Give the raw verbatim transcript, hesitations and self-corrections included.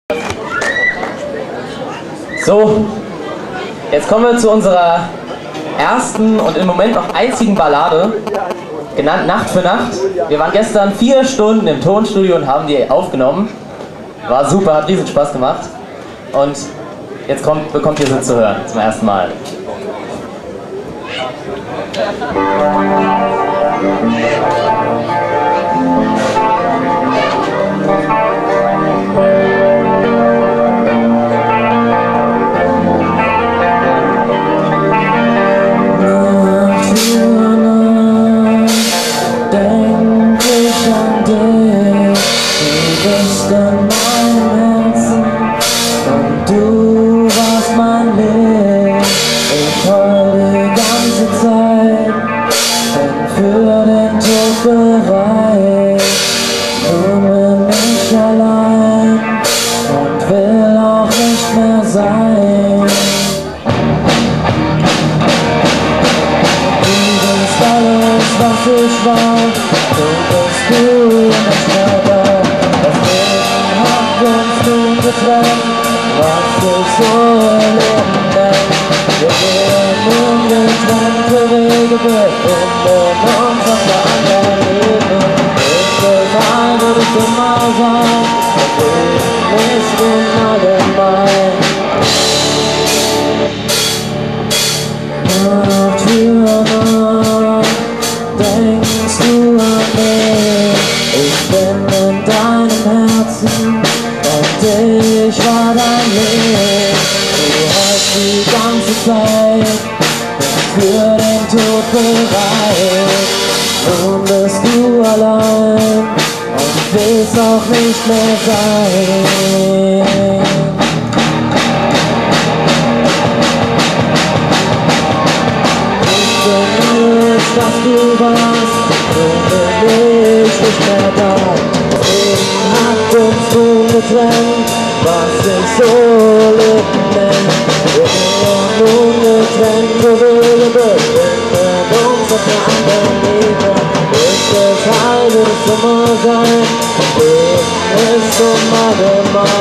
So, jetzt kommen wir zu unserer ersten und im Moment noch einzigen Ballade, genannt Nacht für Nacht. Wir waren gestern vier Stunden im Tonstudio und haben die aufgenommen. War super, hat riesen Spaß gemacht. Und jetzt kommt, bekommt ihr sie zu hören, zum ersten Mal. Ich war, du bist du nicht mehr da. Das Leben hat uns nun getrennt, was ich so erleben nennt. Wir gehen nun getrennte Wege, befinden uns auf der anderen Ebene. Ich will sein, würde ich immer sein, das Leben ist unallgemein. Nacht für Nacht denkst du an mich, ich bin in deinem Herzen und ich war dein Licht. Du hast die ganze Zeit für den Tod bereit. Nun bist du allein und willst auch nicht mehr sein. Dass du warst, so bin ich nicht mehr da. Das Leben hat uns nun getrennt, was ich so Leben nenn. Wir gehen nun getrennte Wege, befinden uns auf der anderen Ebene. Ich will Teil des immer sein, Leben ist unallgemein.